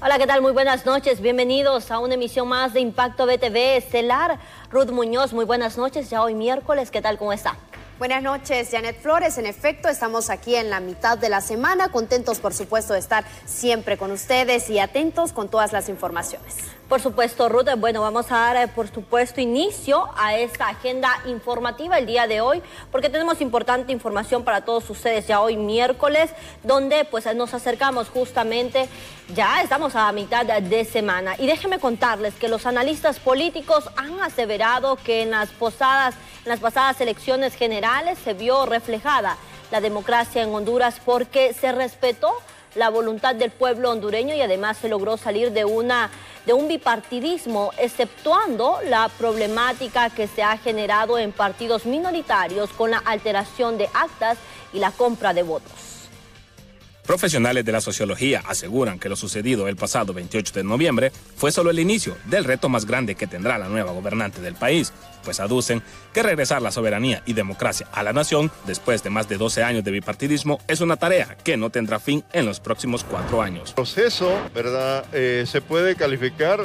Hola, ¿qué tal? Muy buenas noches. Bienvenidos a una emisión más de Impacto BTV Estelar. Ruth Muñoz, muy buenas noches. Ya hoy miércoles, ¿qué tal? ¿Cómo está? Buenas noches, Janet Flores. En efecto, estamos aquí en la mitad de la semana, contentos por supuesto de estar siempre con ustedes y atentos con todas las informaciones. Por supuesto, Ruth, bueno, vamos a dar por supuesto inicio a esta agenda informativa el día de hoy, porque tenemos importante información para todos ustedes ya hoy miércoles, donde pues nos acercamos justamente, ya estamos a mitad de semana. Y déjenme contarles que los analistas políticos han aseverado que en las pasadas elecciones generales se vio reflejada la democracia en Honduras porque se respetó la voluntad del pueblo hondureño y además se logró salir de un bipartidismo, exceptuando la problemática que se ha generado en partidos minoritarios con la alteración de actas y la compra de votos. Profesionales de la sociología aseguran que lo sucedido el pasado 28 de noviembre fue solo el inicio del reto más grande que tendrá la nueva gobernante del país, pues aducen que regresar la soberanía y democracia a la nación después de más de 12 años de bipartidismo es una tarea que no tendrá fin en los próximos 4 años. El proceso, ¿verdad?, se puede calificar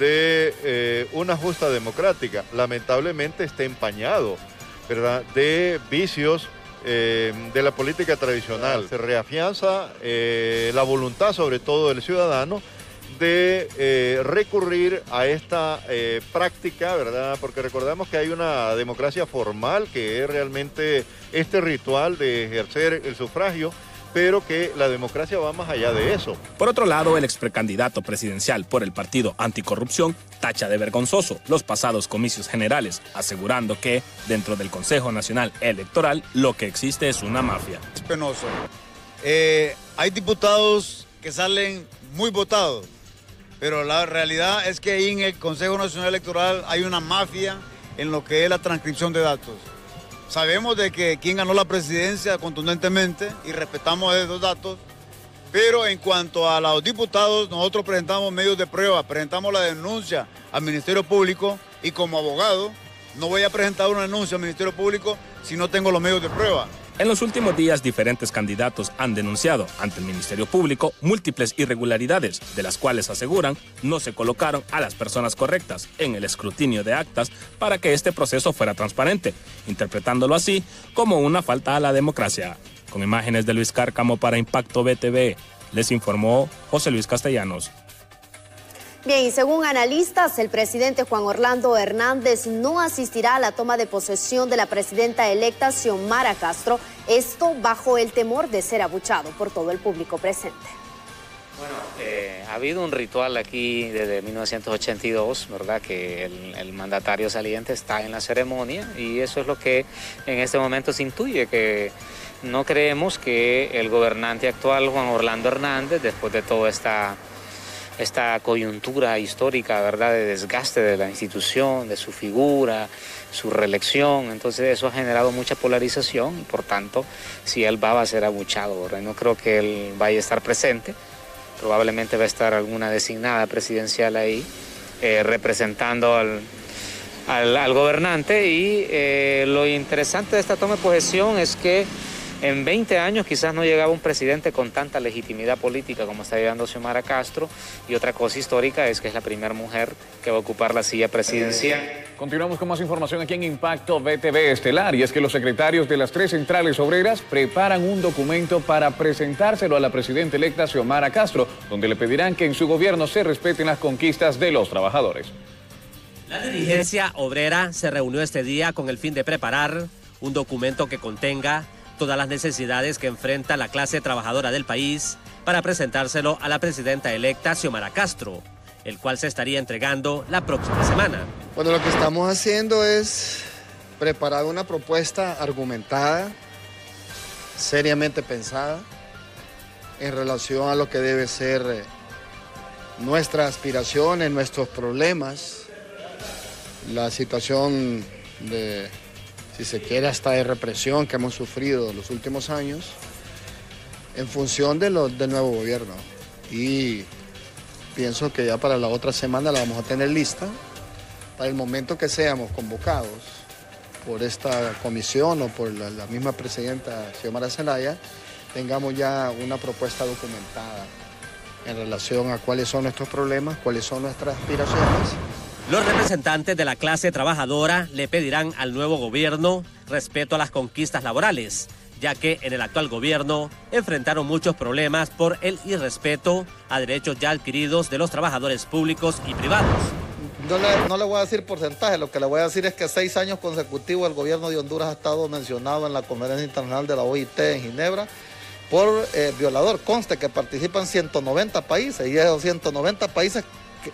de una justa democrática. Lamentablemente está empañado, ¿verdad?, de vicios de la política tradicional. Se reafianza la voluntad, sobre todo del ciudadano, de recurrir a esta práctica, ¿verdad? Porque recordamos que hay una democracia formal, que es realmente este ritual de ejercer el sufragio, pero que la democracia va más allá de eso. Por otro lado, el exprecandidato presidencial por el Partido Anticorrupción tacha de vergonzoso los pasados comicios generales, asegurando que dentro del Consejo Nacional Electoral lo que existe es una mafia. Es penoso. Hay diputados que salen muy votados, pero la realidad es que ahí en el Consejo Nacional Electoral hay una mafia en lo que es la transcripción de datos. Sabemos de que quién ganó la presidencia contundentemente y respetamos esos datos, pero en cuanto a los diputados, nosotros presentamos medios de prueba, presentamos la denuncia al Ministerio Público y como abogado no voy a presentar una denuncia al Ministerio Público si no tengo los medios de prueba. En los últimos días, diferentes candidatos han denunciado ante el Ministerio Público múltiples irregularidades, de las cuales aseguran no se colocaron a las personas correctas en el escrutinio de actas para que este proceso fuera transparente, interpretándolo así como una falta a la democracia. Con imágenes de Luis Cárcamo para Impacto BTV, les informó José Luis Castellanos. Bien, y según analistas, el presidente Juan Orlando Hernández no asistirá a la toma de posesión de la presidenta electa Xiomara Castro, esto bajo el temor de ser abuchado por todo el público presente. Bueno, ha habido un ritual aquí desde 1982, ¿verdad?, que el mandatario saliente está en la ceremonia y eso es lo que en este momento se intuye, que no creemos que el gobernante actual, Juan Orlando Hernández, después de toda esta coyuntura histórica, ¿verdad?, de desgaste de la institución, de su figura, su reelección, entonces eso ha generado mucha polarización y por tanto, si él va a ser abuchado, ¿verdad? No creo que él vaya a estar presente, probablemente va a estar alguna designada presidencial ahí, representando al gobernante y lo interesante de esta toma de posesión es que en 20 años quizás no llegaba un presidente con tanta legitimidad política como está llegando Xiomara Castro, y otra cosa histórica es que es la primera mujer que va a ocupar la silla presidencial. Continuamos con más información aquí en Impacto BTV Estelar, y es que los secretarios de las 3 centrales obreras preparan un documento para presentárselo a la presidenta electa Xiomara Castro, donde le pedirán que en su gobierno se respeten las conquistas de los trabajadores. La dirigencia obrera se reunió este día con el fin de preparar un documento que contenga todas las necesidades que enfrenta la clase trabajadora del país para presentárselo a la presidenta electa Xiomara Castro, el cual se estaría entregando la próxima semana. Bueno, lo que estamos haciendo es preparar una propuesta argumentada, seriamente pensada, en relación a lo que debe ser nuestras aspiraciones, nuestros problemas, la situación de, si se quiere, hasta de represión que hemos sufrido los últimos años, en función del nuevo gobierno. Y pienso que ya para la otra semana la vamos a tener lista, para el momento que seamos convocados por esta comisión o por la misma presidenta Xiomara Zelaya, tengamos ya una propuesta documentada en relación a cuáles son nuestros problemas, cuáles son nuestras aspiraciones. Los representantes de la clase trabajadora le pedirán al nuevo gobierno respeto a las conquistas laborales, ya que en el actual gobierno enfrentaron muchos problemas por el irrespeto a derechos ya adquiridos de los trabajadores públicos y privados. No le voy a decir porcentaje, lo que le voy a decir es que 6 años consecutivos el gobierno de Honduras ha estado mencionado en la Conferencia Internacional de la OIT en Ginebra por violador. Conste que participan 190 países y esos 190 países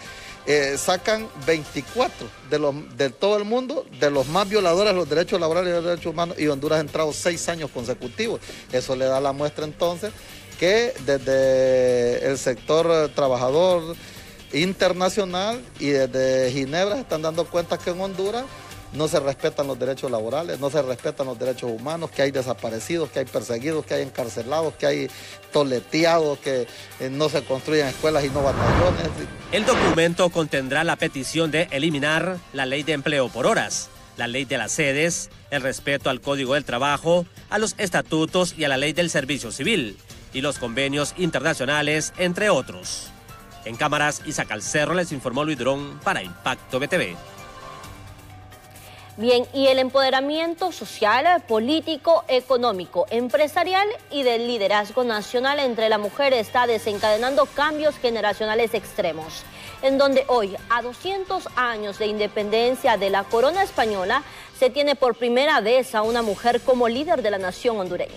sacan 24 de todo el mundo de los más violadores de los derechos laborales y de los derechos humanos, y Honduras ha entrado 6 años consecutivos. Eso le da la muestra entonces que desde el sector trabajador internacional y desde Ginebra se están dando cuenta que en Honduras no se respetan los derechos laborales, no se respetan los derechos humanos, que hay desaparecidos, que hay perseguidos, que hay encarcelados, que hay toleteados, que no se construyen escuelas y no batallones. El documento contendrá la petición de eliminar la ley de empleo por horas, la ley de las sedes, el respeto al Código del Trabajo, a los estatutos y a la ley del servicio civil y los convenios internacionales, entre otros. En cámaras, Isaac Alcerro, les informó Luis Durón para Impacto BTV. Bien, y el empoderamiento social, político, económico, empresarial y del liderazgo nacional entre la mujer está desencadenando cambios generacionales extremos, en donde hoy, a 200 años de independencia de la corona española, se tiene por primera vez a una mujer como líder de la nación hondureña.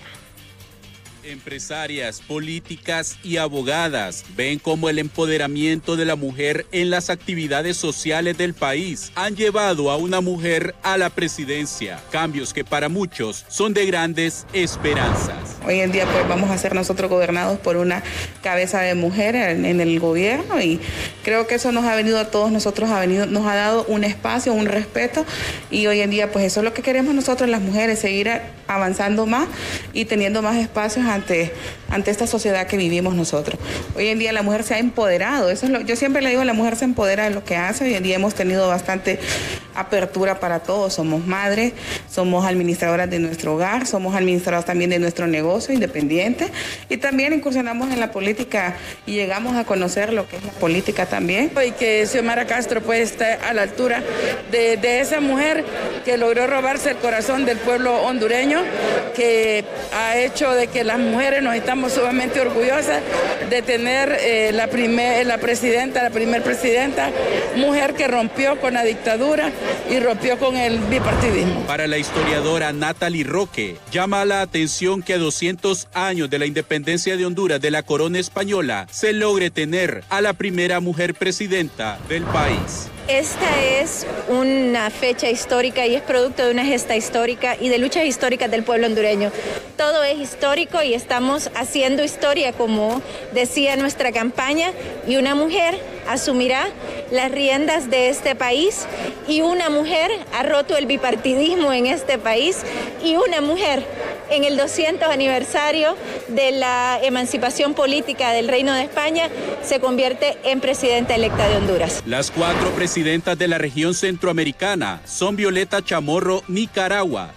Empresarias, políticas y abogadas ven cómo el empoderamiento de la mujer en las actividades sociales del país han llevado a una mujer a la presidencia, cambios que para muchos son de grandes esperanzas. Hoy en día pues vamos a ser nosotros gobernados por una cabeza de mujer en el gobierno, y creo que eso nos ha venido a todos nosotros, nos ha dado un espacio, un respeto, y hoy en día pues eso es lo que queremos nosotros las mujeres, seguir avanzando más y teniendo más espacios ante esta sociedad que vivimos nosotros. Hoy en día la mujer se ha empoderado, yo siempre le digo, la mujer se empodera de lo que hace. Hoy en día hemos tenido bastante apertura para todos, somos madres, somos administradoras de nuestro hogar, somos administradoras también de nuestro negocio independiente, y también incursionamos en la política y llegamos a conocer lo que es la política también. Y que Xiomara Castro pues esté a la altura de esa mujer que logró robarse el corazón del pueblo hondureño, que ha hecho de que las mujeres nos estamos sumamente orgullosas de tener la primer presidenta, mujer que rompió con la dictadura y rompió con el bipartidismo. Para la historiadora Natalie Roque, llama la atención que a 200 años de la independencia de Honduras de la corona española se logre tener a la primera mujer presidenta del país. Esta es una fecha histórica y es producto de una gesta histórica y de luchas históricas del pueblo hondureño. Todo es histórico y estamos haciendo historia, como decía nuestra campaña, y una mujer asumirá las riendas de este país, y una mujer ha roto el bipartidismo en este país, y una mujer en el 200 aniversario de la emancipación política del Reino de España se convierte en presidenta electa de Honduras. Las 4 presidentas de la región centroamericana son Violeta Chamorro, Nicaragua,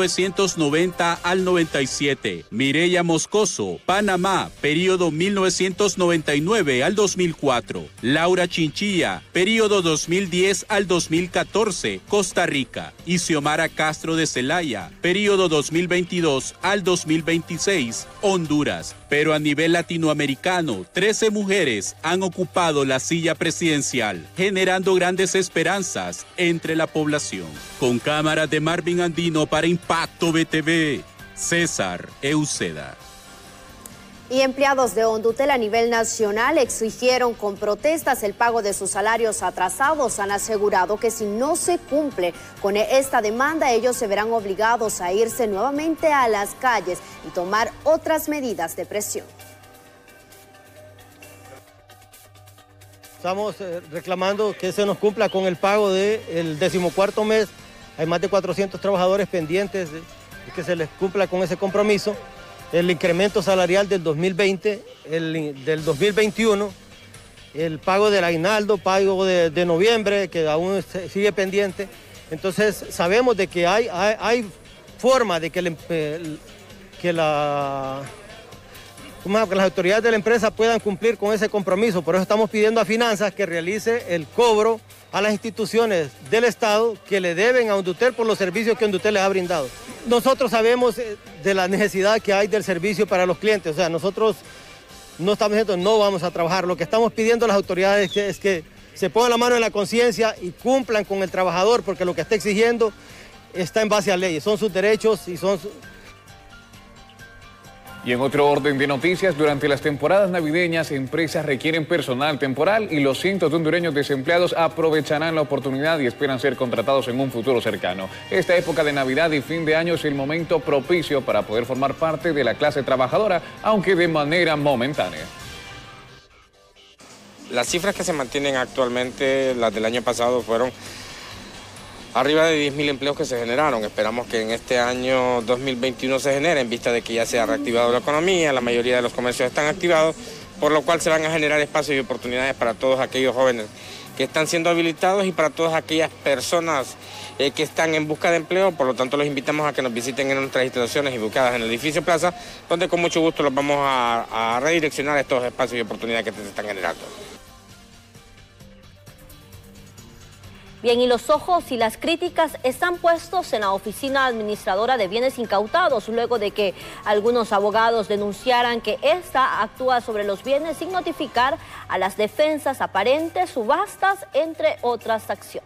1990 al 97. Mireya Moscoso, Panamá, periodo 1999 al 2004. Laura Chinchilla, periodo 2010 al 2014, Costa Rica. Y Xiomara Castro de Celaya, periodo 2022 al 2026, Honduras. Pero a nivel latinoamericano, 13 mujeres han ocupado la silla presidencial, generando grandes esperanzas entre la población. Con cámaras de Marvin Andino para Impacto BTV, César Euseda. Y empleados de Hondutel a nivel nacional exigieron con protestas el pago de sus salarios atrasados. Han asegurado que si no se cumple con esta demanda, ellos se verán obligados a irse nuevamente a las calles y tomar otras medidas de presión. Estamos reclamando que se nos cumpla con el pago del 14º mes. Hay más de 400 trabajadores pendientes de que se les cumpla con ese compromiso. El incremento salarial del 2020, del 2021, el pago del aguinaldo, pago de noviembre, que aún sigue pendiente. Entonces sabemos de que hay forma de que que las autoridades de la empresa puedan cumplir con ese compromiso. Por eso estamos pidiendo a Finanzas que realice el cobro a las instituciones del Estado que le deben a Hondutel por los servicios que Hondutel les ha brindado. Nosotros sabemos de la necesidad que hay del servicio para los clientes, o sea, nosotros no estamos diciendo no vamos a trabajar, lo que estamos pidiendo a las autoridades es que se pongan la mano en la conciencia y cumplan con el trabajador, porque lo que está exigiendo está en base a leyes, son sus derechos y son... Y en otro orden de noticias, durante las temporadas navideñas, empresas requieren personal temporal y los cientos de hondureños desempleados aprovecharán la oportunidad y esperan ser contratados en un futuro cercano. Esta época de Navidad y fin de año es el momento propicio para poder formar parte de la clase trabajadora, aunque de manera momentánea. Las cifras que se mantienen actualmente, las del año pasado, fueron arriba de 10.000 empleos que se generaron. Esperamos que en este año 2021 se genere, en vista de que ya se ha reactivado la economía, la mayoría de los comercios están activados, por lo cual se van a generar espacios y oportunidades para todos aquellos jóvenes que están siendo habilitados y para todas aquellas personas que están en busca de empleo. Por lo tanto, los invitamos a que nos visiten en nuestras instalaciones ubicadas en el edificio Plaza, donde con mucho gusto los vamos a redireccionar a estos espacios y oportunidades que se están generando. Bien, y los ojos y las críticas están puestos en la Oficina Administradora de Bienes Incautados, luego de que algunos abogados denunciaran que esta actúa sobre los bienes sin notificar a las defensas aparentes, subastas, entre otras acciones.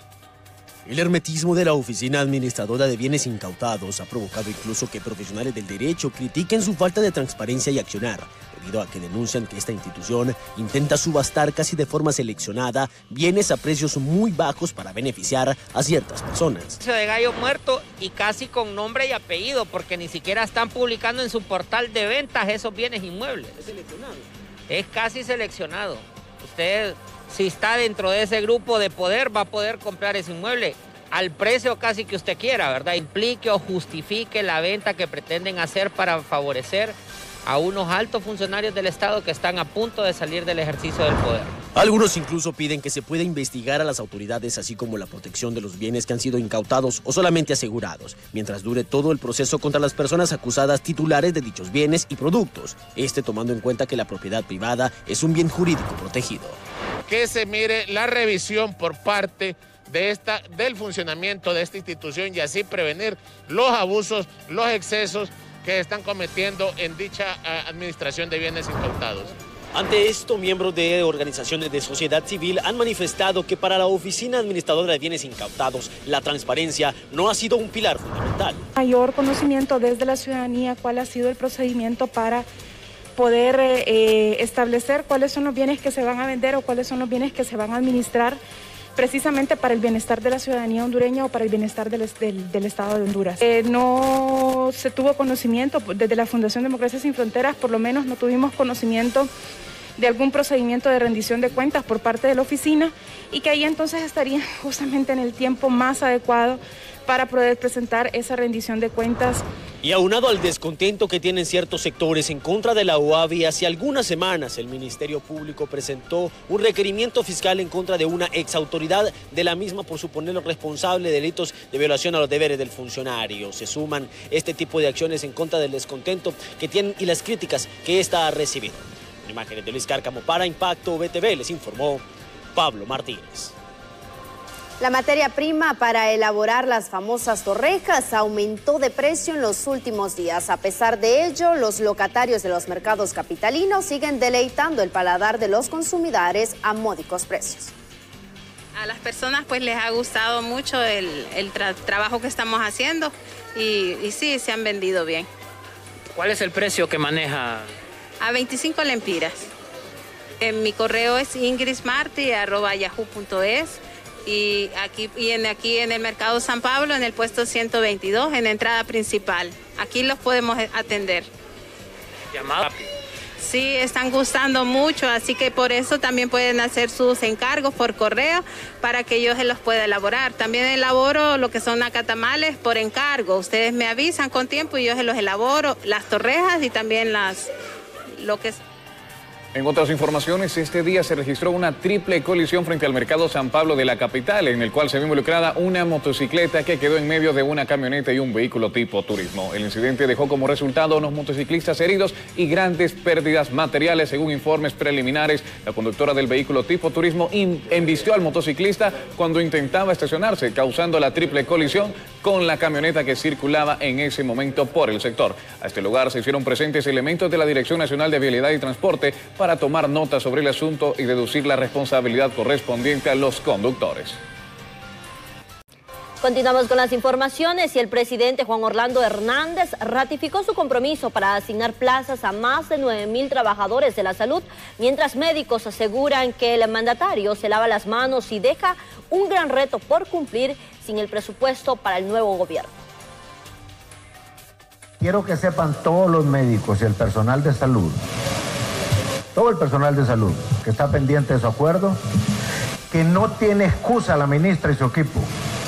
El hermetismo de la Oficina Administradora de Bienes Incautados ha provocado incluso que profesionales del derecho critiquen su falta de transparencia y accionar, debido a que denuncian que esta institución intenta subastar casi de forma seleccionada bienes a precios muy bajos para beneficiar a ciertas personas. De gallo muerto y casi con nombre y apellido, porque ni siquiera están publicando en su portal de ventas esos bienes inmuebles. ¿Es seleccionado? Es casi seleccionado. Usted, si está dentro de ese grupo de poder, va a poder comprar ese inmueble al precio casi que usted quiera, ¿verdad? Implique o justifique la venta que pretenden hacer para favorecer a unos altos funcionarios del Estado que están a punto de salir del ejercicio del poder. Algunos incluso piden que se pueda investigar a las autoridades, así como la protección de los bienes que han sido incautados o solamente asegurados, mientras dure todo el proceso contra las personas acusadas titulares de dichos bienes y productos, tomando en cuenta que la propiedad privada es un bien jurídico protegido. Que se mire la revisión por parte del funcionamiento de esta institución y así prevenir los abusos, los excesos que están cometiendo en dicha administración de bienes incautados. Ante esto, miembros de organizaciones de sociedad civil han manifestado que para la Oficina Administradora de Bienes Incautados, la transparencia no ha sido un pilar fundamental. Mayor conocimiento desde la ciudadanía cuál ha sido el procedimiento para poder establecer cuáles son los bienes que se van a vender o cuáles son los bienes que se van a administrar precisamente para el bienestar de la ciudadanía hondureña o para el bienestar del Estado de Honduras. No se tuvo conocimiento desde la Fundación Democracia Sin Fronteras, por lo menos no tuvimos conocimiento de algún procedimiento de rendición de cuentas por parte de la oficina y que ahí entonces estaría justamente en el tiempo más adecuado para poder presentar esa rendición de cuentas. Y aunado al descontento que tienen ciertos sectores en contra de la OABI, hace algunas semanas el Ministerio Público presentó un requerimiento fiscal en contra de una exautoridad de la misma por suponerlo responsable de delitos de violación a los deberes del funcionario. Se suman este tipo de acciones en contra del descontento que tienen y las críticas que ésta ha recibido. En imágenes de Luis Cárcamo para Impacto BTV les informó Pablo Martínez. La materia prima para elaborar las famosas torrejas aumentó de precio en los últimos días. A pesar de ello, los locatarios de los mercados capitalinos siguen deleitando el paladar de los consumidores a módicos precios. A las personas pues les ha gustado mucho el trabajo que estamos haciendo y sí, se han vendido bien. ¿Cuál es el precio que maneja? A 25 lempiras. Mi correo es ingrismarti@yahoo.es. Y aquí en el Mercado San Pablo, en el puesto 122, en la entrada principal. Aquí los podemos atender. ¿Llamada? Sí, están gustando mucho, así que por eso también pueden hacer sus encargos por correo para que yo se los pueda elaborar. También elaboro lo que son nacatamales por encargo. Ustedes me avisan con tiempo y yo se los elaboro, las torrejas y también lo que es. En otras informaciones, este día se registró una triple colisión frente al mercado San Pablo de la capital, en el cual se vio involucrada una motocicleta que quedó en medio de una camioneta y un vehículo tipo turismo. El incidente dejó como resultado a unos motociclistas heridos y grandes pérdidas materiales. Según informes preliminares, la conductora del vehículo tipo turismo embistió al motociclista cuando intentaba estacionarse, causando la triple colisión con la camioneta que circulaba en ese momento por el sector. A este lugar se hicieron presentes elementos de la Dirección Nacional de Vialidad y Transporte para tomar nota sobre el asunto y deducir la responsabilidad correspondiente a los conductores. Continuamos con las informaciones y el presidente Juan Orlando Hernández ratificó su compromiso para asignar plazas a más de 9.000 trabajadores de la salud, mientras médicos aseguran que el mandatario se lava las manos y deja un gran reto por cumplir sin el presupuesto para el nuevo gobierno. Quiero que sepan todos los médicos y el personal de salud, todo el personal de salud que está pendiente de su acuerdo, que no tiene excusa la ministra y su equipo,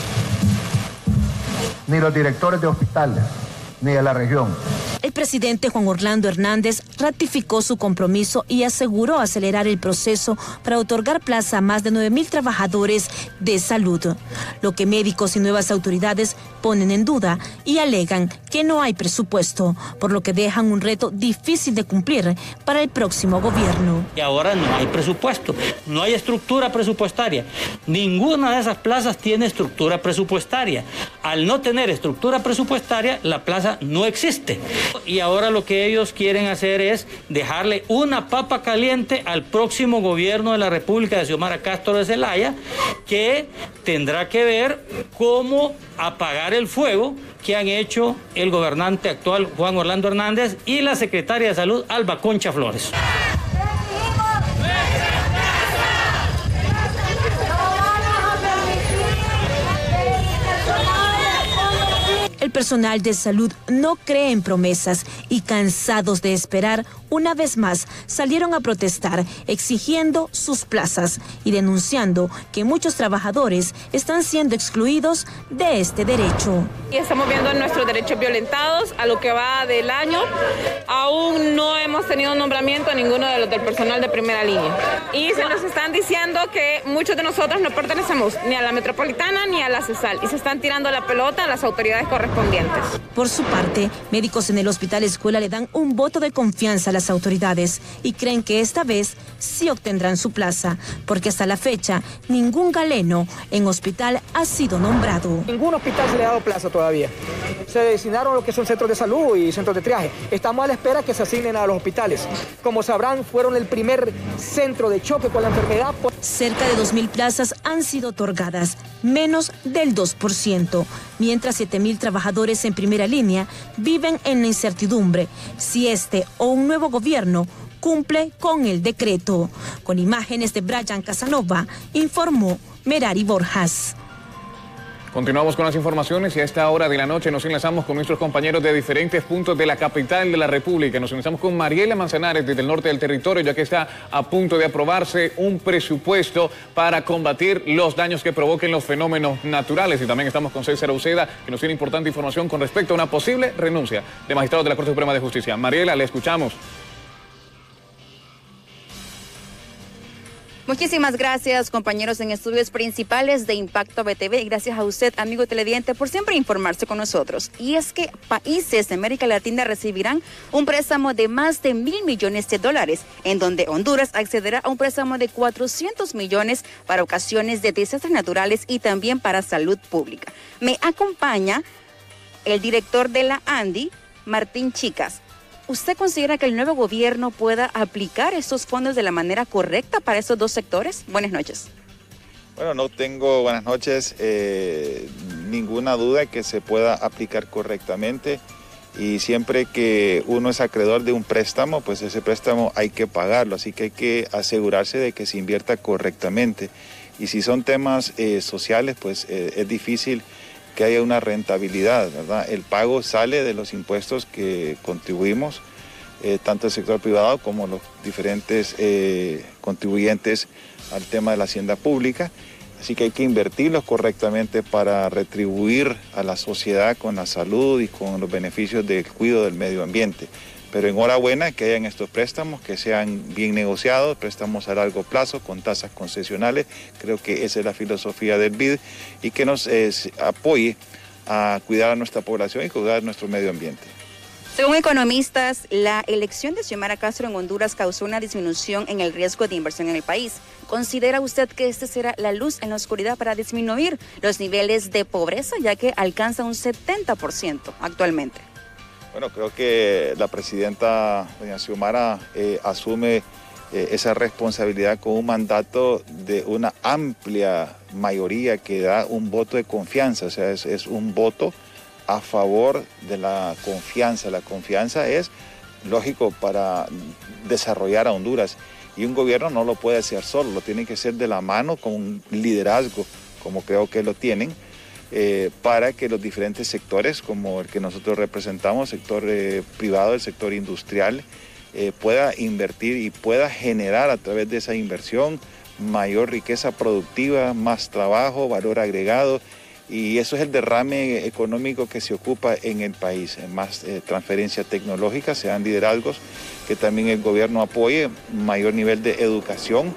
ni los directores de hospitales, ni de la región. El presidente Juan Orlando Hernández ratificó su compromiso y aseguró acelerar el proceso para otorgar plaza a más de 9.000 trabajadores de salud, lo que médicos y nuevas autoridades ponen en duda y alegan que no hay presupuesto, por lo que dejan un reto difícil de cumplir para el próximo gobierno. Y ahora no hay presupuesto, no hay estructura presupuestaria. Ninguna de esas plazas tiene estructura presupuestaria. Al no tener estructura presupuestaria, la plaza no existe. Y ahora lo que ellos quieren hacer es dejarle una papa caliente al próximo gobierno de la República de Xiomara Castro de Zelaya, que tendrá que ver cómo apagar el fuego que han hecho el gobernante actual Juan Orlando Hernández y la secretaria de Salud Alba Concha Flores. El personal de salud no cree en promesas y, cansados de esperar, una vez más salieron a protestar exigiendo sus plazas y denunciando que muchos trabajadores están siendo excluidos de este derecho. Y estamos viendo nuestros derechos violentados a lo que va del año. Aún no hemos tenido nombramiento a ninguno de los del personal de primera línea. Y se nos están diciendo que muchos de nosotros no pertenecemos ni a la metropolitana ni a la CESAL y se están tirando la pelota a las autoridades correspondientes. Por su parte, médicos en el Hospital Escuela le dan un voto de confianza a las autoridades y creen que esta vez sí obtendrán su plaza, porque hasta la fecha ningún galeno en hospital ha sido nombrado. Ningún hospital se le ha dado plaza todavía. Se designaron lo que son centros de salud y centros de triaje. Estamos a la espera que se asignen a los hospitales. Como sabrán, fueron el primer centro de choque con la enfermedad. Cerca de 2.000 plazas han sido otorgadas, menos del 2%, mientras 7.000 trabajadores en primera línea viven en la incertidumbre si este o un nuevo gobierno cumple con el decreto. Con imágenes de Brian Casanova, informó Merari Borjas. Continuamos con las informaciones y a esta hora de la noche nos enlazamos con nuestros compañeros de diferentes puntos de la capital de la República. Nos enlazamos con Mariela Manzanares desde el norte del territorio, ya que está a punto de aprobarse un presupuesto para combatir los daños que provoquen los fenómenos naturales. Y también estamos con César Uceda, que nos tiene importante información con respecto a una posible renuncia de magistrados de la Corte Suprema de Justicia. Mariela, le escuchamos. Muchísimas gracias, compañeros en estudios principales de Impacto BTV. Gracias a usted, amigo televidente, por siempre informarse con nosotros. Y es que países de América Latina recibirán un préstamo de más de $1.000 millones, en donde Honduras accederá a un préstamo de 400 millones para ocasiones de desastres naturales y también para salud pública. Me acompaña el director de la ANDI, Martín Chicas. ¿Usted considera que el nuevo gobierno pueda aplicar estos fondos de la manera correcta para estos dos sectores? Buenas noches. Bueno, no tengo, buenas noches, ninguna duda que se pueda aplicar correctamente, y siempre que uno es acreedor de un préstamo, pues ese préstamo hay que pagarlo, así que hay que asegurarse de que se invierta correctamente. Y si son temas sociales, pues es difícil que haya una rentabilidad, ¿verdad? El pago sale de los impuestos que contribuimos, tanto el sector privado como los diferentes contribuyentes al tema de la hacienda pública, así que hay que invertirlos correctamente para retribuir a la sociedad con la salud y con los beneficios del cuidado del medio ambiente. Pero enhorabuena que hayan estos préstamos, que sean bien negociados, préstamos a largo plazo con tasas concesionales. Creo que esa es la filosofía del BID y que nos apoye a cuidar a nuestra población y cuidar a nuestro medio ambiente. Según economistas, la elección de Xiomara Castro en Honduras causó una disminución en el riesgo de inversión en el país. ¿Considera usted que esta será la luz en la oscuridad para disminuir los niveles de pobreza, ya que alcanza un 70% actualmente? Bueno, creo que la presidenta doña Xiomara asume esa responsabilidad con un mandato de una amplia mayoría que da un voto de confianza, o sea, es un voto a favor de la confianza. La confianza es lógico para desarrollar a Honduras y un gobierno no lo puede hacer solo, lo tiene que hacer de la mano con un liderazgo, como creo que lo tienen. Para que los diferentes sectores, como el que nosotros representamos, sector privado, el sector industrial, pueda invertir y pueda generar a través de esa inversión mayor riqueza productiva, más trabajo, valor agregado, y eso es el derrame económico que se ocupa en el país, más transferencia tecnológica, sean liderazgos, que también el gobierno apoye, mayor nivel de educación.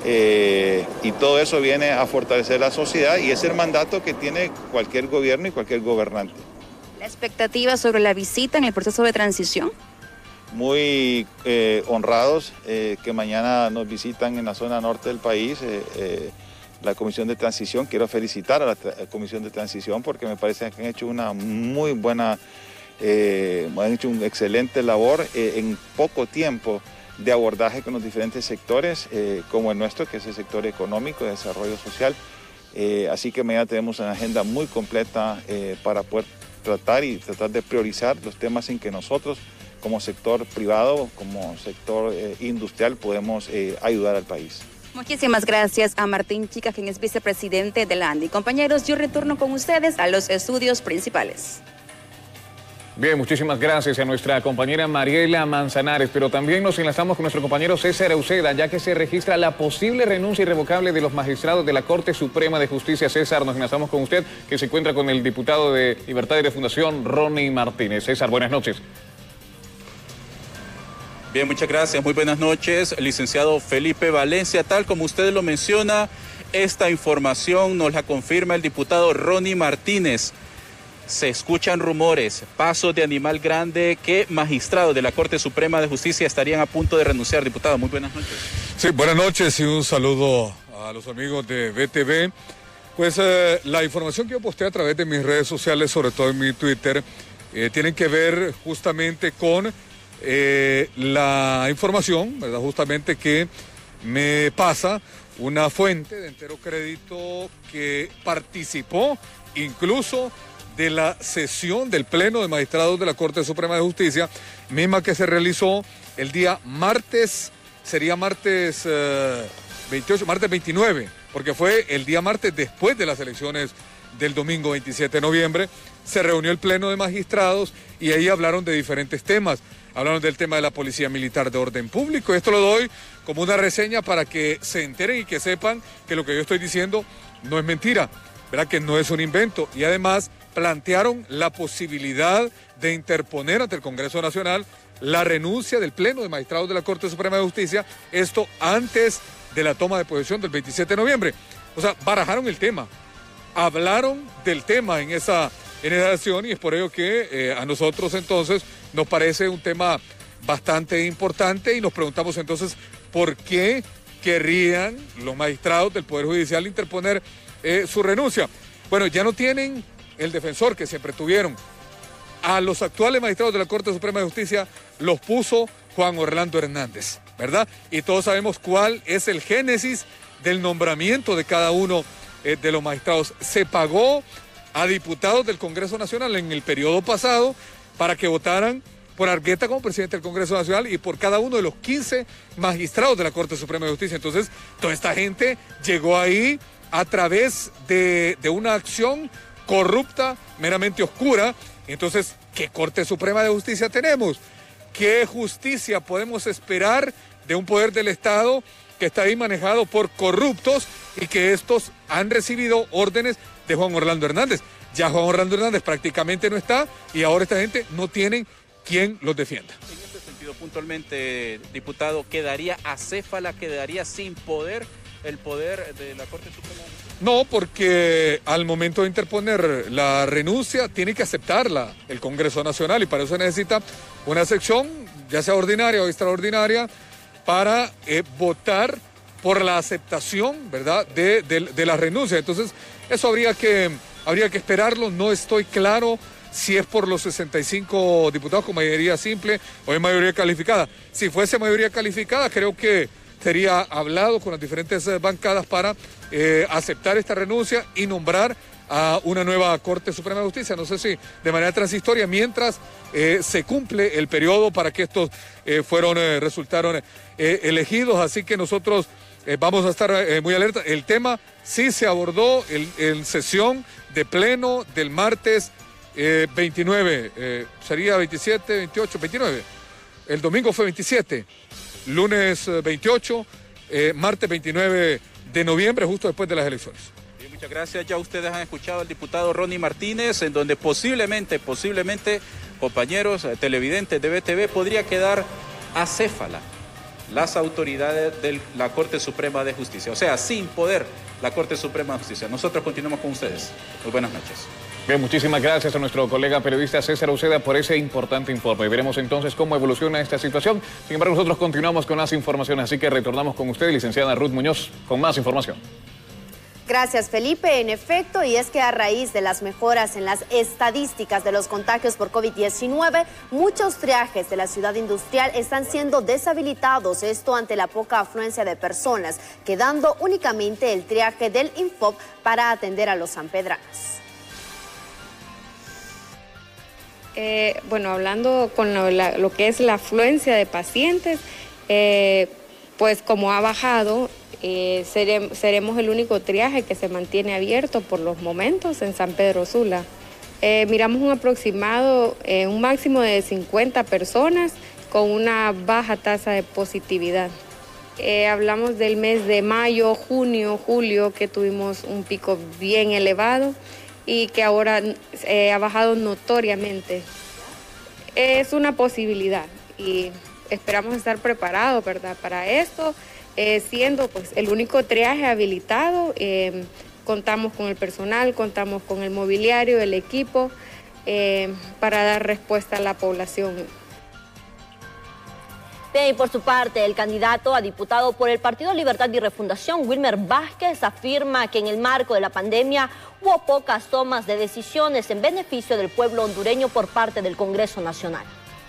Y todo eso viene a fortalecer la sociedad y es el mandato que tiene cualquier gobierno y cualquier gobernante. ¿La expectativa sobre la visita en el proceso de transición? Muy honrados que mañana nos visitan en la zona norte del país, la Comisión de Transición. Quiero felicitar a la Comisión de Transición porque me parece que han hecho una muy buena, han hecho una excelente labor en poco tiempo de abordaje con los diferentes sectores, como el nuestro, que es el sector económico, de desarrollo social. Así que mañana tenemos una agenda muy completa para poder tratar de priorizar los temas en que nosotros, como sector privado, como sector industrial, podemos ayudar al país. Muchísimas gracias a Martín Chica, quien es vicepresidente de la ANDI. Compañeros, yo retorno con ustedes a los estudios principales. Bien, muchísimas gracias a nuestra compañera Mariela Manzanares, pero también nos enlazamos con nuestro compañero César Uceda, ya que se registra la posible renuncia irrevocable de los magistrados de la Corte Suprema de Justicia. César, nos enlazamos con usted, que se encuentra con el diputado de Libertad y de Fundación, Ronnie Martínez. César, buenas noches. Bien, muchas gracias. Muy buenas noches, licenciado Felipe Valencia. Tal como usted lo menciona, esta información nos la confirma el diputado Ronnie Martínez. Se escuchan rumores, pasos de animal grande, que magistrados de la Corte Suprema de Justicia estarían a punto de renunciar. Diputado, muy buenas noches. Sí, buenas noches y un saludo a los amigos de BTV. Pues la información que yo posteé a través de mis redes sociales, sobre todo en mi Twitter, tienen que ver justamente con la información, ¿verdad? Justamente que me pasa una fuente de entero crédito que participó incluso de la sesión del Pleno de Magistrados de la Corte Suprema de Justicia, misma que se realizó el día martes, sería martes 28, martes 29, porque fue el día martes después de las elecciones del domingo 27 de noviembre, se reunió el Pleno de Magistrados y ahí hablaron de diferentes temas. Hablaron del tema de la Policía Militar de Orden Público. Esto lo doy como una reseña para que se enteren y que sepan que lo que yo estoy diciendo no es mentira, ¿verdad? Que no es un invento. Y además plantearon la posibilidad de interponer ante el Congreso Nacional la renuncia del Pleno de Magistrados de la Corte Suprema de Justicia, esto antes de la toma de posesión del 27 de noviembre. O sea, barajaron el tema, hablaron del tema en esa acción y es por ello que a nosotros entonces nos parece un tema bastante importante y nos preguntamos entonces por qué querrían los magistrados del Poder Judicial interponer su renuncia. Bueno, ya no tienen el defensor que siempre tuvieron. A los actuales magistrados de la Corte Suprema de Justicia los puso Juan Orlando Hernández, ¿verdad? Y todos sabemos cuál es el génesis del nombramiento de cada uno de los magistrados. Se pagó a diputados del Congreso Nacional en el periodo pasado para que votaran por Argueta como presidente del Congreso Nacional y por cada uno de los 15 magistrados de la Corte Suprema de Justicia. Entonces, toda esta gente llegó ahí a través de una acción corrupta, meramente oscura. Entonces, ¿qué Corte Suprema de Justicia tenemos? ¿Qué justicia podemos esperar de un poder del Estado que está ahí manejado por corruptos y que estos han recibido órdenes de Juan Orlando Hernández? Ya Juan Orlando Hernández prácticamente no está y ahora esta gente no tienen quien los defienda. En este entendido puntualmente, diputado, ¿quedaría acéfala, quedaría sin poder el poder de la Corte Suprema? No, porque al momento de interponer la renuncia tiene que aceptarla el Congreso Nacional y para eso necesita una sección, ya sea ordinaria o extraordinaria, para votar por la aceptación, ¿verdad?, de la renuncia. Entonces, eso habría que esperarlo. No estoy claro si es por los 65 diputados con mayoría simple o es mayoría calificada. Si fuese mayoría calificada, creo que sería hablado con las diferentes bancadas para aceptar esta renuncia y nombrar a una nueva Corte Suprema de Justicia. No sé si de manera transitoria, mientras se cumple el periodo para que estos resultaron elegidos. Así que nosotros vamos a estar muy alerta. El tema sí se abordó en sesión de pleno del martes 29, sería 27, 28, 29. El domingo fue 27, lunes 28, martes 29 de noviembre, justo después de las elecciones. Bien, muchas gracias. Ya ustedes han escuchado al diputado Ronnie Martínez, en donde posiblemente, compañeros televidentes de BTV, podría quedar acéfala las autoridades de la Corte Suprema de Justicia. O sea, sin poder la Corte Suprema de Justicia. Nosotros continuamos con ustedes. Muy buenas noches. Bien, muchísimas gracias a nuestro colega periodista César Uceda por ese importante informe. Veremos entonces cómo evoluciona esta situación. Sin embargo, nosotros continuamos con las informaciones, así que retornamos con usted, licenciada Ruth Muñoz, con más información. Gracias, Felipe. En efecto, y es que a raíz de las mejoras en las estadísticas de los contagios por COVID-19, muchos triajes de la ciudad industrial están siendo deshabilitados, esto ante la poca afluencia de personas, quedando únicamente el triaje del Infop para atender a los sanpedranos. Bueno, hablando con lo que es la afluencia de pacientes, pues como ha bajado, seremos el único triaje que se mantiene abierto por los momentos en San Pedro Sula. Miramos un aproximado, un máximo de 50 personas con una baja tasa de positividad. Hablamos del mes de mayo, junio, julio, que tuvimos un pico bien elevado y que ahora ha bajado notoriamente. Es una posibilidad y esperamos estar preparados, ¿verdad?, para esto. Siendo pues el único triaje habilitado, contamos con el personal, contamos con el mobiliario, el equipo, para dar respuesta a la población. Bien, y por su parte, el candidato a diputado por el Partido Libertad y Refundación, Wilmer Vázquez, afirma que en el marco de la pandemia hubo pocas tomas de decisiones en beneficio del pueblo hondureño por parte del Congreso Nacional.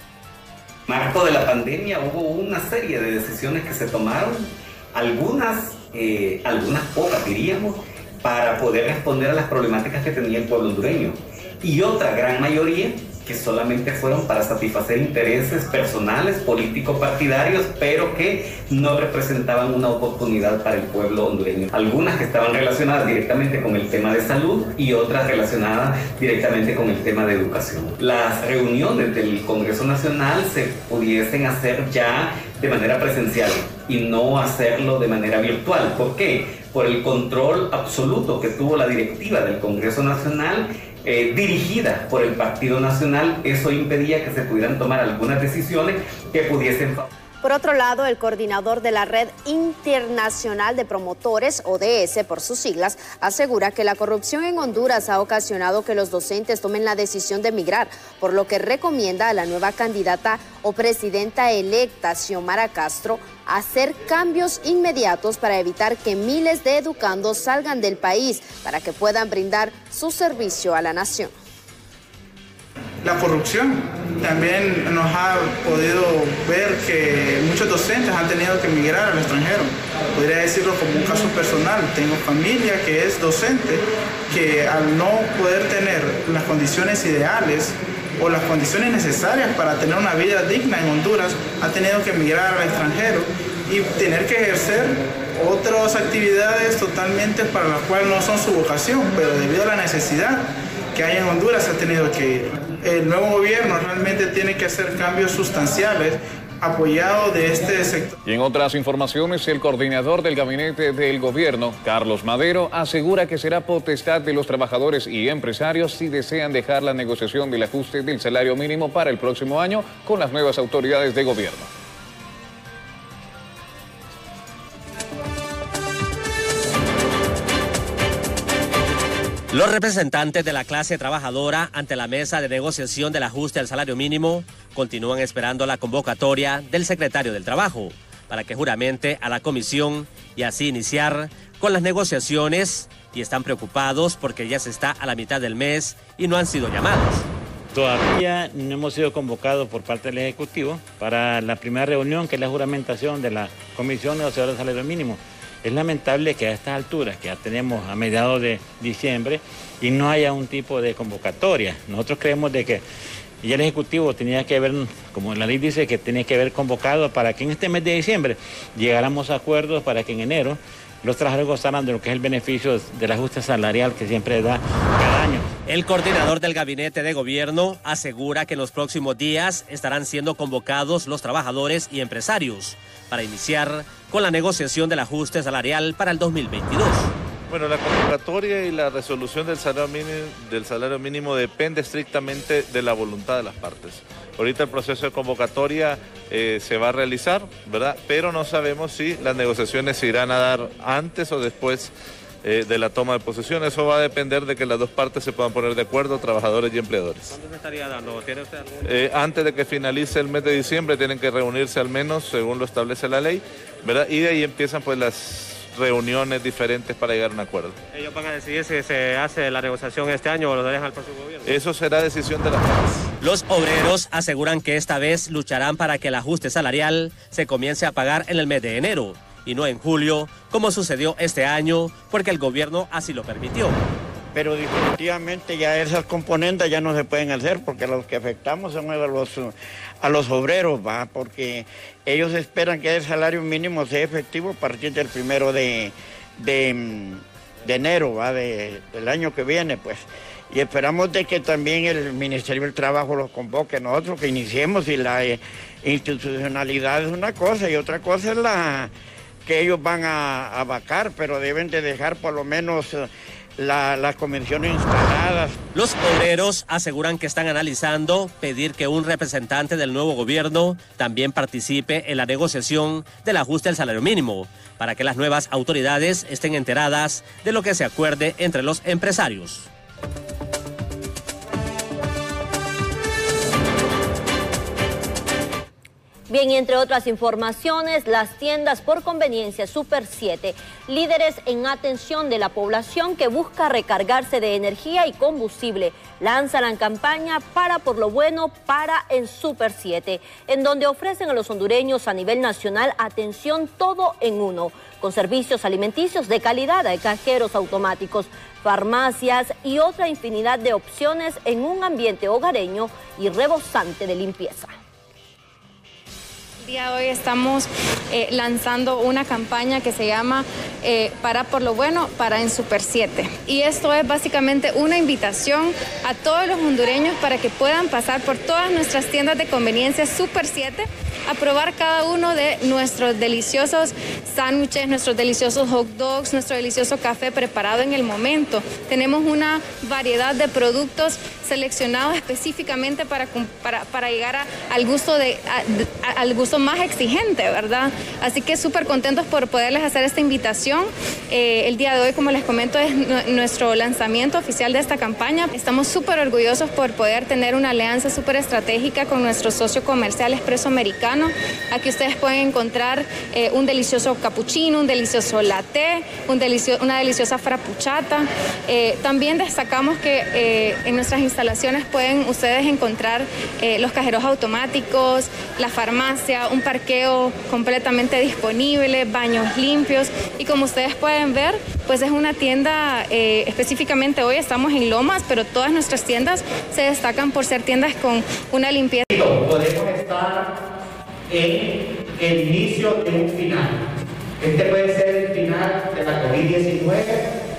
Marco de la pandemia hubo una serie de decisiones que se tomaron, algunas pocas diríamos, para poder responder a las problemáticas que tenía el pueblo hondureño, y otra gran mayoría que solamente fueron para satisfacer intereses personales, políticos, partidarios, pero que no representaban una oportunidad para el pueblo hondureño. Algunas que estaban relacionadas directamente con el tema de salud y otras relacionadas directamente con el tema de educación. Las reuniones del Congreso Nacional se pudiesen hacer ya de manera presencial y no hacerlo de manera virtual. ¿Por qué? Por el control absoluto que tuvo la directiva del Congreso Nacional, dirigida por el Partido Nacional. Eso impedía que se pudieran tomar algunas decisiones que pudiesen... Por otro lado, el coordinador de la Red Internacional de Promotores, ODS por sus siglas, asegura que la corrupción en Honduras ha ocasionado que los docentes tomen la decisión de emigrar, por lo que recomienda a la nueva candidata o presidenta electa, Xiomara Castro, hacer cambios inmediatos para evitar que miles de educandos salgan del país para que puedan brindar su servicio a la nación. La corrupción también nos ha podido ver que muchos docentes han tenido que emigrar al extranjero. Podría decirlo como un caso personal. Tengo familia que es docente, que al no poder tener las condiciones ideales o las condiciones necesarias para tener una vida digna en Honduras, ha tenido que emigrar al extranjero y tener que ejercer otras actividades totalmente para las cuales no son su vocación, pero debido a la necesidad que hay en Honduras ha tenido que ir. El nuevo gobierno realmente tiene que hacer cambios sustanciales apoyado de este sector. Y en otras informaciones, el coordinador del gabinete del gobierno, Carlos Madero, asegura que será potestad de los trabajadores y empresarios si desean dejar la negociación del ajuste del salario mínimo para el próximo año con las nuevas autoridades de gobierno. Los representantes de la clase trabajadora ante la mesa de negociación del ajuste al salario mínimo continúan esperando la convocatoria del secretario del Trabajo para que juramente a la comisión y así iniciar con las negociaciones, y están preocupados porque ya se está a la mitad del mes y no han sido llamados. Todavía no hemos sido convocados por parte del Ejecutivo para la primera reunión, que es la juramentación de la Comisión Negociadora del Salario Mínimo. Es lamentable que a estas alturas, que ya tenemos a mediados de diciembre, y no haya un tipo de convocatoria. Nosotros creemos de que ya el Ejecutivo tenía que haber, como la ley dice, que tenía que haber convocado para que en este mes de diciembre llegáramos a acuerdos para que en enero los trabajadores gozaran de lo que es el beneficio del ajuste salarial que siempre da cada año. El coordinador del gabinete de gobierno asegura que en los próximos días estarán siendo convocados los trabajadores y empresarios para iniciar con la negociación del ajuste salarial para el 2022. Bueno, la convocatoria y la resolución del salario mínimo depende estrictamente de la voluntad de las partes. Ahorita el proceso de convocatoria se va a realizar, ¿verdad? Pero no sabemos si las negociaciones se irán a dar antes o después de la toma de posesión. Eso va a depender de que las dos partes se puedan poner de acuerdo, trabajadores y empleadores. ¿Cuándo se estaría dando? ¿Tiene usted algún...? Antes de que finalice el mes de diciembre tienen que reunirse al menos, según lo establece la ley, ¿verdad? Y de ahí empiezan pues las reuniones diferentes para llegar a un acuerdo. ¿Ellos van a decidir si se hace la negociación este año o lo dejan al próximo gobierno? Eso será decisión de las partes. Los obreros aseguran que esta vez lucharán para que el ajuste salarial se comience a pagar en el mes de enero y no en julio, como sucedió este año, porque el gobierno así lo permitió. Pero definitivamente ya esas componentes ya no se pueden hacer, porque los que afectamos son a los obreros, ¿va? Porque ellos esperan que el salario mínimo sea efectivo a partir del 1 de enero, ¿va? Del año que viene, pues. Y esperamos de que también el Ministerio del Trabajo los convoque, nosotros que iniciemos, y la institucionalidad es una cosa y otra cosa es la que ellos van a vacar, pero deben de dejar por lo menos las convenciones instaladas. Los obreros aseguran que están analizando pedir que un representante del nuevo gobierno también participe en la negociación del ajuste al salario mínimo, para que las nuevas autoridades estén enteradas de lo que se acuerde entre los empresarios. Bien, y entre otras informaciones, las tiendas por conveniencia Super 7, líderes en atención de la población que busca recargarse de energía y combustible, lanzan la campaña Para por lo Bueno, para en Super 7, en donde ofrecen a los hondureños a nivel nacional atención todo en uno, con servicios alimenticios de calidad, cajeros automáticos, farmacias y otra infinidad de opciones en un ambiente hogareño y rebosante de limpieza. El día de hoy estamos lanzando una campaña que se llama Para por lo Bueno, para en Super 7. Y esto es básicamente una invitación a todos los hondureños para que puedan pasar por todas nuestras tiendas de conveniencia Super 7 a probar cada uno de nuestros deliciosos sándwiches, nuestros deliciosos hot dogs, nuestro delicioso café preparado en el momento. Tenemos una variedad de productos seleccionados específicamente para llegar al gusto más exigente, ¿verdad? Así que súper contentos por poderles hacer esta invitación. El día de hoy, como les comento, es nuestro lanzamiento oficial de esta campaña. Estamos súper orgullosos por poder tener una alianza súper estratégica con nuestro socio comercial Expreso Americano. Aquí ustedes pueden encontrar un delicioso cappuccino, un delicioso latte, una deliciosa frappuccata. También destacamos que en nuestras instalaciones pueden ustedes encontrar los cajeros automáticos, la farmacia, un parqueo completamente disponible, baños limpios, y como ustedes pueden ver, pues es una tienda, específicamente hoy estamos en Lomas, pero todas nuestras tiendas se destacan por ser tiendas con una limpieza. Podemos estar en el inicio de un final. Este puede ser el final de la COVID-19,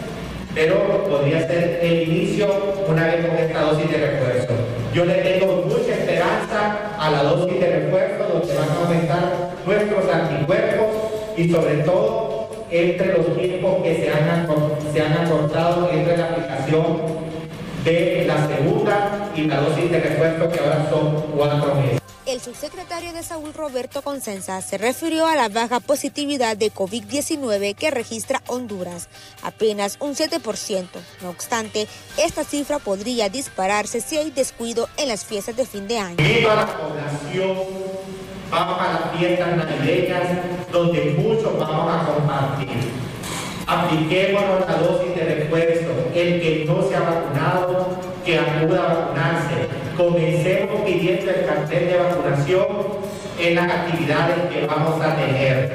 pero podría ser el inicio una vez con esta dosis de refuerzo. Yo le tengo mucha esperanza a la dosis de refuerzo, donde van a aumentar nuestros anticuerpos y sobre todo entre los tiempos que se han acortado entre la aplicación de la segunda y la dosis de refuerzo, que ahora son 4 meses. El subsecretario de Salud, Roberto Consenza, se refirió a la baja positividad de COVID-19 que registra Honduras, apenas un 7%. No obstante, esta cifra podría dispararse si hay descuido en las fiestas de fin de año. Invito a la población, vamos a las fiestas navideñas, donde muchos vamos a compartir. Apliquémonos la dosis de refuerzo. El que no se ha vacunado, que acuda a vacunarse. Comencemos pidiendo el cartel de vacunación en las actividades que vamos a tener.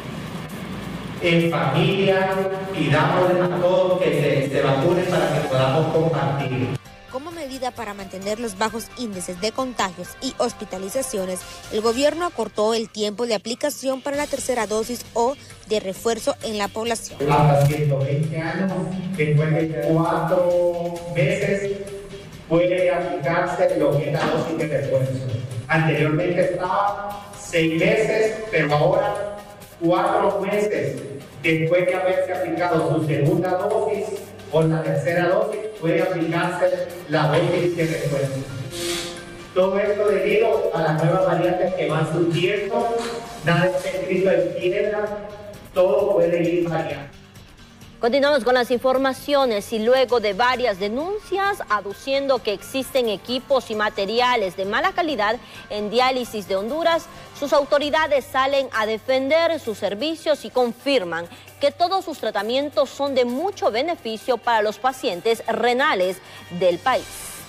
En familia, pidamos a todos que se vacunen para que podamos compartir. Como medida para mantener los bajos índices de contagios y hospitalizaciones, el gobierno acortó el tiempo de aplicación para la tercera dosis o de refuerzo en la población. Hasta 120 años, después de 4 meses, puede aplicarse lo que es la dosis de refuerzo. Anteriormente estaba 6 meses, pero ahora 4 meses después de haberse aplicado su segunda dosis o la tercera dosis, puede aplicarse la dosis de refuerzo. Todo esto debido a las nuevas variantes que van surgiendo, nada está escrito en piedra, todo puede ir variando. Continuamos con las informaciones y luego de varias denuncias aduciendo que existen equipos y materiales de mala calidad en diálisis de Honduras, sus autoridades salen a defender sus servicios y confirman que todos sus tratamientos son de mucho beneficio para los pacientes renales del país.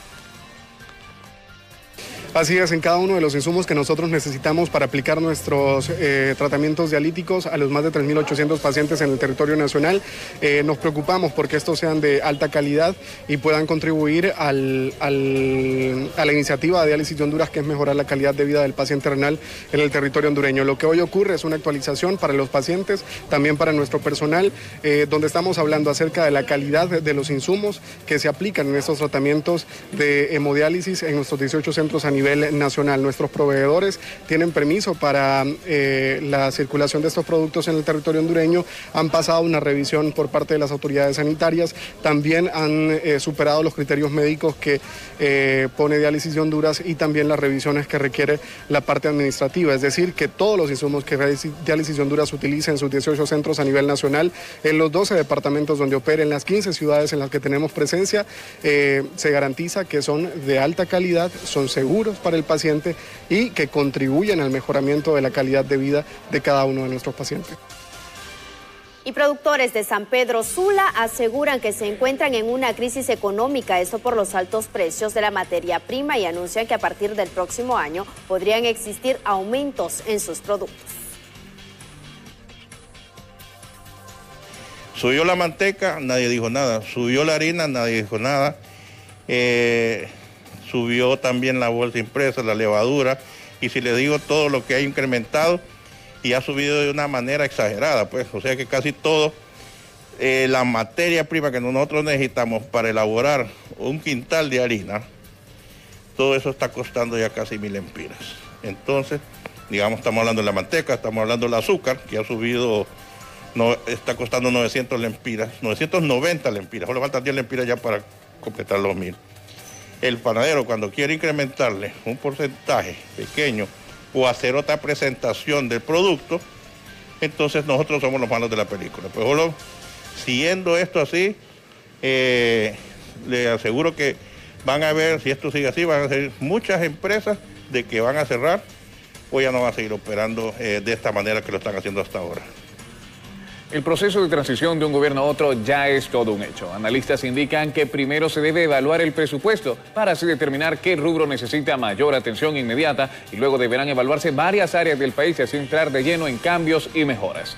Así es, en cada uno de los insumos que nosotros necesitamos para aplicar nuestros tratamientos dialíticos a los más de 3.800 pacientes en el territorio nacional, nos preocupamos porque estos sean de alta calidad y puedan contribuir a la iniciativa de Diálisis de Honduras, que es mejorar la calidad de vida del paciente renal en el territorio hondureño. Lo que hoy ocurre es una actualización para los pacientes, también para nuestro personal, donde estamos hablando acerca de la calidad de los insumos que se aplican en estos tratamientos de hemodiálisis en nuestros 18 centros a nivel nacional. Nuestros proveedores tienen permiso para la circulación de estos productos en el territorio hondureño, han pasado una revisión por parte de las autoridades sanitarias, también han superado los criterios médicos que pone Diálisis de Honduras y también las revisiones que requiere la parte administrativa, es decir, que todos los insumos que Diálisis de Honduras utiliza en sus 18 centros a nivel nacional, en los 12 departamentos donde opera, en las 15 ciudades en las que tenemos presencia, se garantiza que son de alta calidad, son seguros para el paciente y que contribuyen al mejoramiento de la calidad de vida de cada uno de nuestros pacientes. Y productores de San Pedro Sula aseguran que se encuentran en una crisis económica, esto por los altos precios de la materia prima, y anuncian que a partir del próximo año podrían existir aumentos en sus productos. Subió la manteca, nadie dijo nada. Subió la harina, nadie dijo nada. Subió también la bolsa impresa, la levadura, y si les digo todo lo que ha incrementado y ha subido de una manera exagerada, pues, o sea que casi todo, la materia prima que nosotros necesitamos para elaborar un quintal de harina, todo eso está costando ya casi 1.000 lempiras. Entonces, digamos, estamos hablando de la manteca, estamos hablando del azúcar, que ha subido, está costando 900 lempiras, 990 lempiras, solo faltan 10 lempiras ya para completar los 1.000. El panadero, cuando quiere incrementarle un porcentaje pequeño o hacer otra presentación del producto, entonces nosotros somos los malos de la película. Pues solo siguiendo esto así, le aseguro que van a ver, si esto sigue así, van a ser muchas empresas de que van a cerrar o ya no van a seguir operando de esta manera que lo están haciendo hasta ahora. El proceso de transición de un gobierno a otro ya es todo un hecho. Analistas indican que primero se debe evaluar el presupuesto para así determinar qué rubro necesita mayor atención inmediata y luego deberán evaluarse varias áreas del país y así entrar de lleno en cambios y mejoras.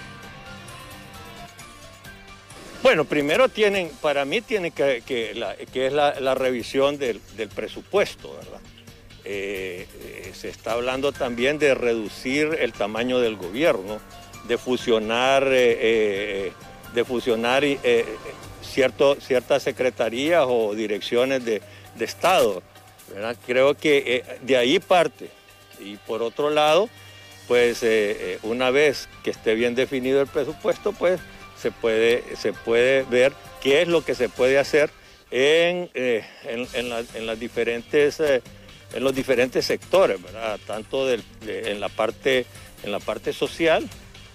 Bueno, primero para mí tiene que es la revisión del presupuesto, ¿verdad? Se está hablando también de reducir el tamaño del gobierno, de fusionar fusionar ciertas secretarías o direcciones de Estado, ¿verdad? Creo que de ahí parte. Y por otro lado, pues una vez que esté bien definido el presupuesto, pues se puede ver qué es lo que se puede hacer en los diferentes sectores, ¿verdad? Tanto en la parte social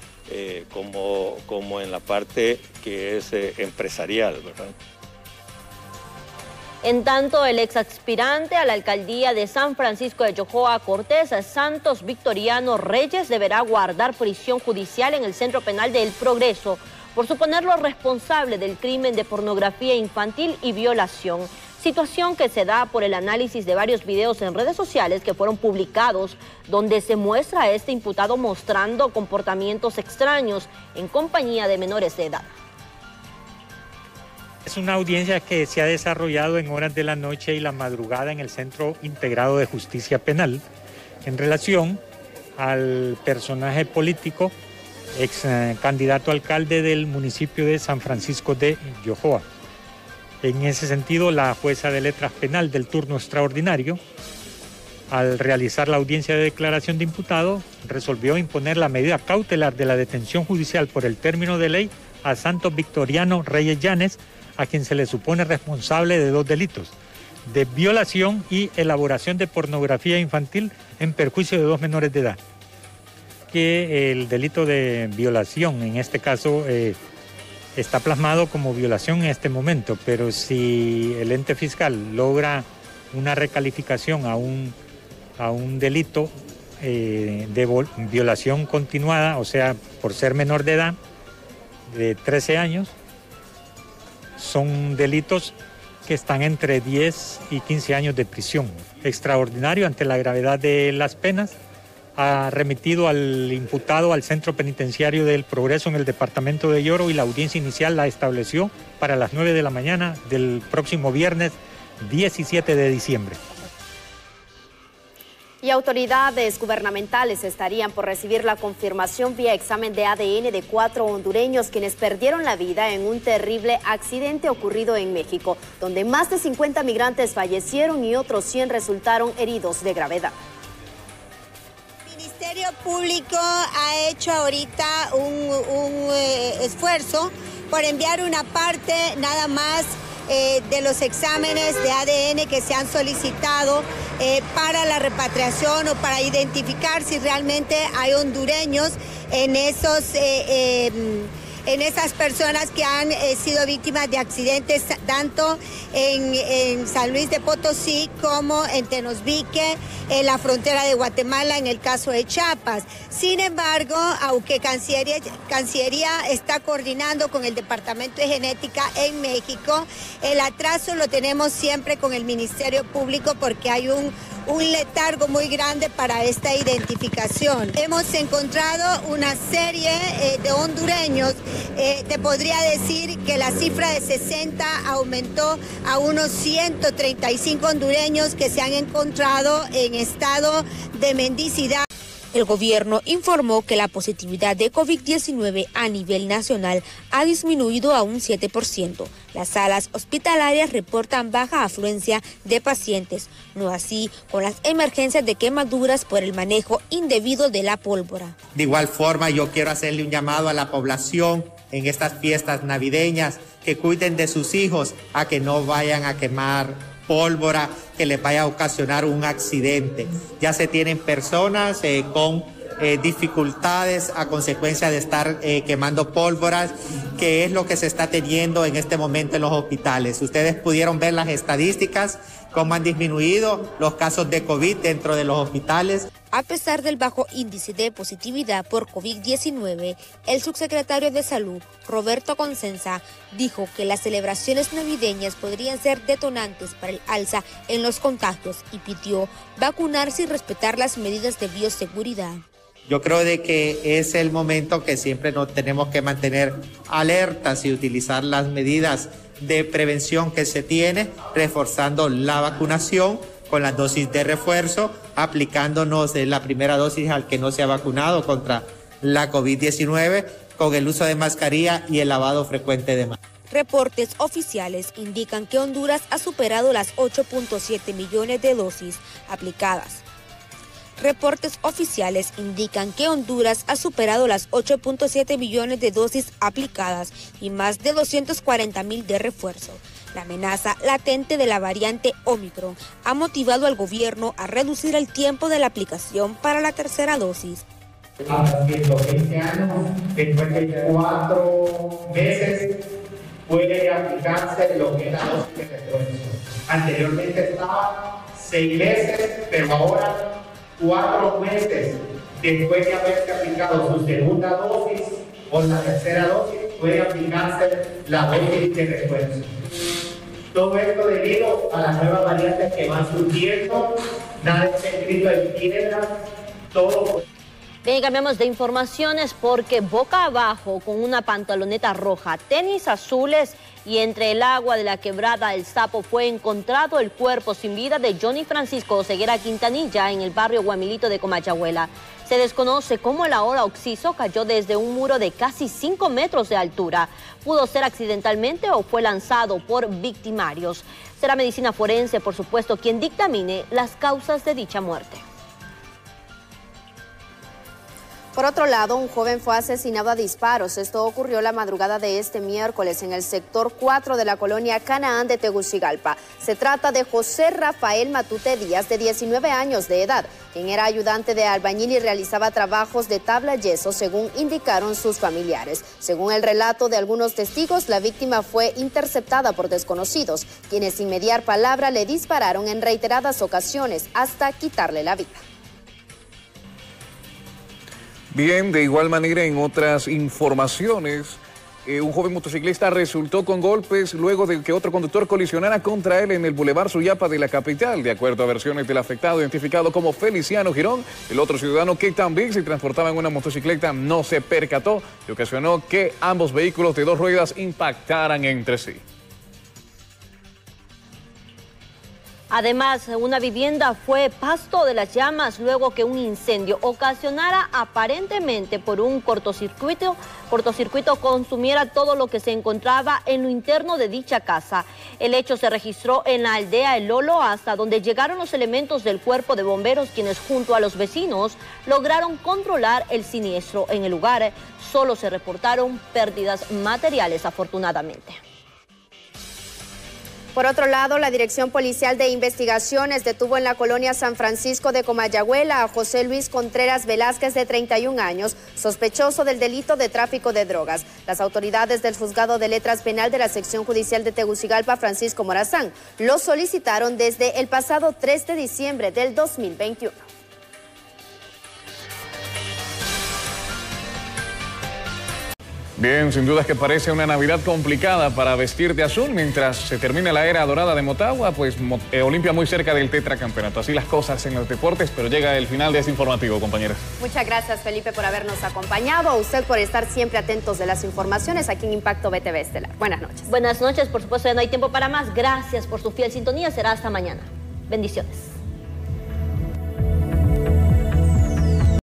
como en la parte que es empresarial, ¿verdad? En tanto, el ex aspirante a la alcaldía de San Francisco de Yojoa Cortés, Santos Victoriano Reyes, deberá guardar prisión judicial en el Centro Penal de El Progreso por suponerlo responsable del crimen de pornografía infantil y violación. Situación que se da por el análisis de varios videos en redes sociales que fueron publicados, donde se muestra a este imputado mostrando comportamientos extraños en compañía de menores de edad. Es una audiencia que se ha desarrollado en horas de la noche y la madrugada en el Centro Integrado de Justicia Penal en relación al personaje político, ex candidato a alcalde del municipio de San Francisco de Yojoa. En ese sentido, la jueza de letras penal del turno extraordinario, al realizar la audiencia de declaración de imputado, resolvió imponer la medida cautelar de la detención judicial por el término de ley a Santos Victoriano Reyes Llanes, a quien se le supone responsable de 2 delitos, de violación y elaboración de pornografía infantil en perjuicio de 2 menores de edad. Que el delito de violación, en este caso, está plasmado como violación en este momento, pero si el ente fiscal logra una recalificación a un delito de violación continuada, o sea, por ser menor de edad, de 13 años, son delitos que están entre 10 y 15 años de prisión. Extraordinario ante la gravedad de las penas, ha remitido al imputado al Centro Penitenciario del Progreso en el departamento de Lloro y la audiencia inicial la estableció para las 9 de la mañana del próximo viernes 17 de diciembre. Y autoridades gubernamentales estarían por recibir la confirmación vía examen de ADN de 4 hondureños quienes perdieron la vida en un terrible accidente ocurrido en México, donde más de 50 migrantes fallecieron y otros 100 resultaron heridos de gravedad. El Ministerio Público ha hecho ahorita un esfuerzo por enviar una parte nada más de los exámenes de ADN que se han solicitado para la repatriación o para identificar si realmente hay hondureños en esas personas que han sido víctimas de accidentes tanto en San Luis de Potosí como en Tenosvique, en la frontera de Guatemala, en el caso de Chiapas. Sin embargo, aunque Cancillería está coordinando con el Departamento de Genética en México, el atraso lo tenemos siempre con el Ministerio Público porque hay un letargo muy grande para esta identificación. Hemos encontrado una serie de hondureños. Te podría decir que la cifra de 60 aumentó a unos 135 hondureños que se han encontrado en estado de mendicidad. El gobierno informó que la positividad de COVID-19 a nivel nacional ha disminuido a un 7%. Las salas hospitalarias reportan baja afluencia de pacientes, no así con las emergencias de quemaduras por el manejo indebido de la pólvora. De igual forma, yo quiero hacerle un llamado a la población en estas fiestas navideñas que cuiden de sus hijos a que no vayan a quemar pólvora que les vaya a ocasionar un accidente. Ya se tienen personas con dificultades a consecuencia de estar quemando pólvoras, que es lo que se está teniendo en este momento en los hospitales. Ustedes pudieron ver las estadísticas, cómo han disminuido los casos de COVID dentro de los hospitales. A pesar del bajo índice de positividad por COVID-19, el subsecretario de Salud, Roberto Consenza, dijo que las celebraciones navideñas podrían ser detonantes para el alza en los contagios y pidió vacunarse y respetar las medidas de bioseguridad. Yo creo de que es el momento que siempre nos tenemos que mantener alertas y utilizar las medidas de prevención que se tiene, reforzando la vacunación con las dosis de refuerzo, aplicándonos la primera dosis al que no se ha vacunado contra la COVID-19, con el uso de mascarilla y el lavado frecuente de manos. Reportes oficiales indican que Honduras ha superado las 8.7 millones de dosis aplicadas. Reportes oficiales indican que Honduras ha superado las 8.7 millones de dosis aplicadas y más de 240.000 de refuerzo. La amenaza latente de la variante Omicron ha motivado al gobierno a reducir el tiempo de la aplicación para la tercera dosis. Hasta 120 años, después de 4 meses, puede aplicarse lo que es la dosis de refuerzo. Anteriormente estaba 6 meses, pero ahora 4 meses después de haberse aplicado su segunda dosis o la tercera dosis, puede aplicarse la dosis de refuerzo. Todo esto debido a las nuevas variantes que van surgiendo, nada está escrito en piedra, todo. Bien, cambiamos de informaciones porque boca abajo con una pantaloneta roja, tenis azules y entre el agua de la quebrada El Sapo fue encontrado el cuerpo sin vida de Johnny Francisco Oseguera Quintanilla en el barrio Guamilito de Comayagüela. Se desconoce cómo el ahora occiso cayó desde un muro de casi 5 metros de altura. Pudo ser accidentalmente o fue lanzado por victimarios. Será medicina forense, por supuesto, quien dictamine las causas de dicha muerte. Por otro lado, un joven fue asesinado a disparos. Esto ocurrió la madrugada de este miércoles en el sector 4 de la colonia Canaán de Tegucigalpa. Se trata de José Rafael Matute Díaz, de 19 años de edad, quien era ayudante de albañil y realizaba trabajos de tabla yeso, según indicaron sus familiares. Según el relato de algunos testigos, la víctima fue interceptada por desconocidos, quienes sin mediar palabra le dispararon en reiteradas ocasiones hasta quitarle la vida. Bien, de igual manera en otras informaciones, un joven motociclista resultó con golpes luego de que otro conductor colisionara contra él en el Boulevard Suyapa de la capital. De acuerdo a versiones del afectado, identificado como Feliciano Girón, el otro ciudadano que también se transportaba en una motocicleta no se percató y ocasionó que ambos vehículos de 2 ruedas impactaran entre sí. Además, una vivienda fue pasto de las llamas luego que un incendio ocasionara aparentemente por un cortocircuito consumiera todo lo que se encontraba en lo interno de dicha casa. El hecho se registró en la aldea El Lolo, hasta donde llegaron los elementos del cuerpo de bomberos, quienes junto a los vecinos lograron controlar el siniestro. En el lugar solo se reportaron pérdidas materiales, afortunadamente. Por otro lado, la Dirección Policial de Investigaciones detuvo en la colonia San Francisco de Comayagüela a José Luis Contreras Velázquez, de 31 años, sospechoso del delito de tráfico de drogas. Las autoridades del Juzgado de Letras Penal de la Sección Judicial de Tegucigalpa, Francisco Morazán, lo solicitaron desde el pasado 3 de diciembre del 2021. Bien, sin duda es que parece una Navidad complicada para vestir de azul. Mientras se termina la era dorada de Motagua, pues Olimpia muy cerca del tetracampeonato. Así las cosas en los deportes, pero llega el final de este informativo, compañeras. Muchas gracias, Felipe, por habernos acompañado. A usted por estar siempre atentos de las informaciones aquí en Impacto BTV Estelar. Buenas noches. Buenas noches, por supuesto ya no hay tiempo para más. Gracias por su fiel sintonía. Será hasta mañana. Bendiciones.